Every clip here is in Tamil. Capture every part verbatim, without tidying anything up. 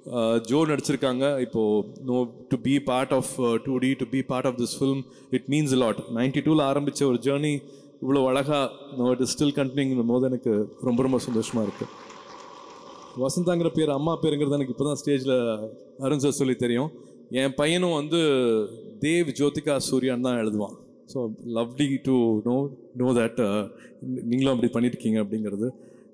ஜோ நடிச்சிருக்காங்க இப்போது no to be part of two D to be part of this film it means lot ninety டூவில் ஆரம்பித்த ஒரு ஜேர்னி இவ்வளோ அழகாக நோ இட் இஸ் ஸ்டில் கண்டினியூங்கும் போது எனக்கு ரொம்ப ரொம்ப சந்தோஷமாக இருக்குது. வசந்தாங்கிற பேர் அம்மா பேருங்கிறது எனக்கு இப்போ தான் ஸ்டேஜில் அருண் சார் சொல்லி தெரியும். என் பையனும் வந்து தேவ் ஜோதிகா சூர்யான்னு தான் எழுதுவான். So lovely to know know that நீங்களும் அப்படி பண்ணியிருக்கீங்க அப்படிங்கிறது.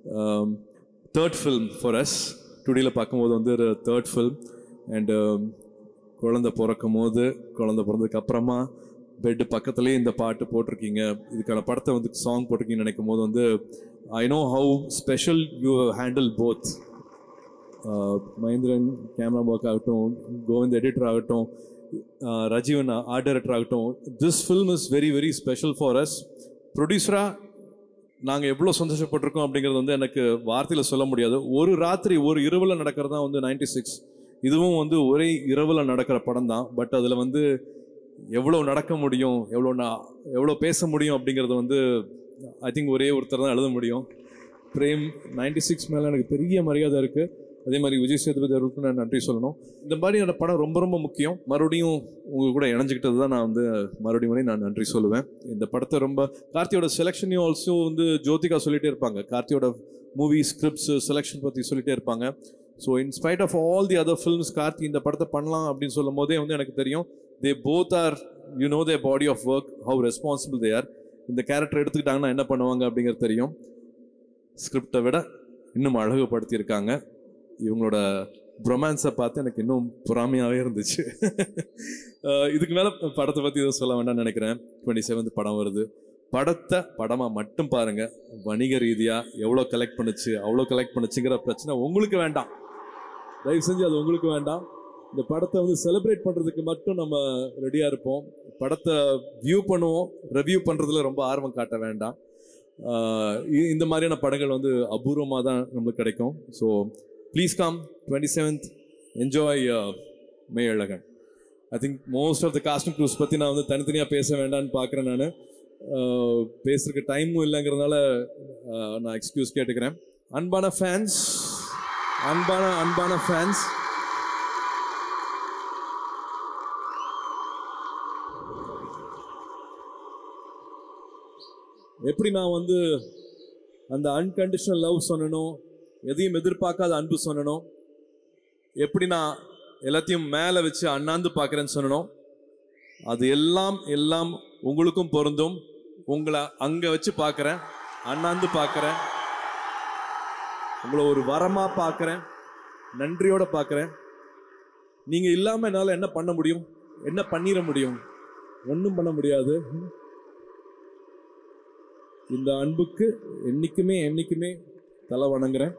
தேர்ட் ஃபில்ம் ஃபார் அஸ் டுடேயில் பார்க்கும்போது வந்து ஒரு தேர்ட் ஃபில்ம் அண்டு குழந்தை பிறக்கும் போது குழந்தை பிறந்ததுக்கு அப்புறமா பெட்டு பக்கத்துலேயே இந்த பாட்டு போட்டிருக்கீங்க. இதுக்கான படத்தை வந்து சாங் போட்டிருக்கீங்கன்னு நினைக்கும் போது வந்து I know how special you handle both. Mahendran camera work ஆகட்டும், கோவிந்த் எடிட்டர் ஆகட்டும், ரஜீவன் ஆர்ட் டைரக்டர் ஆகட்டும், this film is very very special for us. ப்ரொடியூசராக நாங்கள் எவ்வளோ சந்தோஷப்பட்டிருக்கோம் அப்படிங்கிறது வந்து எனக்கு வார்த்தையில் சொல்ல முடியாது. ஒரு ராத்திரி ஒரு இரவில் நடக்கிறது தான் வந்து நைன்டி சிக்ஸ். இதுவும் வந்து ஒரே இரவில் நடக்கிற படம் தான். பட் அதில் வந்து எவ்வளோ நடக்க முடியும், எவ்வளோ நான் எவ்வளோ பேச முடியும் அப்படிங்கிறது வந்து ஐ திங்க் ஒரே ஒருத்தர் தான் எழுத முடியும். பிரேம் நைன்டி சிக்ஸ் மேலே எனக்கு பெரிய மரியாதை இருக்குது. அதே மாதிரி விஜய் சேதுபதி அவர்களுக்கு நான் நன்றி சொல்லணும். இந்த மாதிரியான படம் ரொம்ப ரொம்ப முக்கியம். மறுபடியும் உங்கள் கூட இணைஞ்சிக்கிட்டது தான் நான் வந்து மறுபடியும் வரை நான் நன்றி சொல்லுவேன். இந்த படத்தை ரொம்ப கார்த்தியோட செலெக்ஷனையும் ஆல்சோ வந்து ஜோதிகா சொல்லிகிட்டே இருப்பாங்க. கார்த்தியோட மூவி ஸ்கிரிப்ட்ஸ் செலெக்ஷன் பற்றி சொல்லிகிட்டே இருப்பாங்க. So inspite of all the other films Karthi இந்த படத்தை பண்ணலாம் அப்படின்னு சொல்லும் போதே வந்து எனக்கு தெரியும் they both are you know the body of work, how responsible they are. இந்த கேரக்டர் எடுத்துக்கிட்டாங்கன்னா என்ன பண்ணுவாங்க அப்படிங்கிறது தெரியும். ஸ்கிரிப்டை விட இன்னும் அழகுபடுத்தியிருக்காங்க. இவங்களோட ரொமான்ஸை பார்த்து எனக்கு இன்னும் பொறாமையாகவே இருந்துச்சு. இதுக்கு மேலே படத்தை பற்றி எதுவும் சொல்ல வேண்டாம்னு நினைக்கிறேன். டுவெண்ட்டி செவன்த் படம் வருது. படத்தை படமாக மட்டும் பாருங்கள். வணிக ரீதியாக எவ்வளோ கலெக்ட் பண்ணுச்சு அவ்வளோ கலெக்ட் பண்ணுச்சுங்கிற பிரச்சனை உங்களுக்கு வேண்டாம். தயவு செஞ்சு அது உங்களுக்கு வேண்டாம். இந்த படத்தை வந்து செலிப்ரேட் பண்ணுறதுக்கு மட்டும் நம்ம ரெடியாக இருப்போம். படத்தை வியூ பண்ணுவோம், ரிவ்யூ பண்ணுறதுல ரொம்ப ஆர்வம் காட்ட வேண்டாம். இந்த மாதிரியான படங்கள் வந்து அபூர்வமாக தான் நம்மளுக்கு கிடைக்கும். So please come twenty-seventh, enjoy Meiyazhagan. I think most of the casting crews பற்றி நான் வந்து தனித்தனியாக பேச வேண்டான்னு பார்க்குறேன். நான் பேசுறதுக்கு டைமும் இல்லைங்கிறதுனால நான் எக்ஸ்கியூஸ் கேட்டுக்கிறேன். அன்பான ஃபேன்ஸ் அன்பான அன்பான ஃபேன்ஸ் எப்படி நான் வந்து அந்த அன்கண்டிஷனல் லவ் சொன்னனும், எதையும் எதிர்பார்க்காத அன்பு சொன்னனும், எப்படி நான் எல்லாத்தையும் மேலே வச்சு அண்ணாந்து பார்க்குறேன்னு சொன்னனும், அது எல்லாம் எல்லாம் உங்களுக்கும் பொருந்தும். உங்களை அங்கே வச்சு பார்க்குறேன், அண்ணாந்து பார்க்குறேன், உங்களை ஒரு வரமாக பார்க்குறேன், நன்றியோடு பார்க்குறேன். நீங்கள் இல்லாமல் என்னால் என்ன பண்ண முடியும், என்ன பண்ணிட முடியும்? ஒன்றும் பண்ண முடியாது. இந்த அன்புக்கு என்னைக்குமே என்னைக்குமே தலை வணங்குறேன்.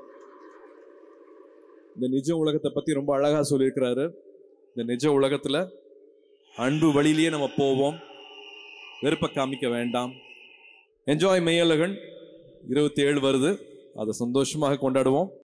இந்த நிஜ உலகத்தை பற்றி ரொம்ப அழகாக சொல்லியிருக்கிறாரு. இந்த நிஜ உலகத்தில் அன்பு வழியிலேயே நம்ம போவோம், வெறுப்பை காமிக்க வேண்டாம். என்ஜாய் மெய்யழகன் இருபத்தி ஏழு வருது, அதை சந்தோஷமாக கொண்டாடுவோம்.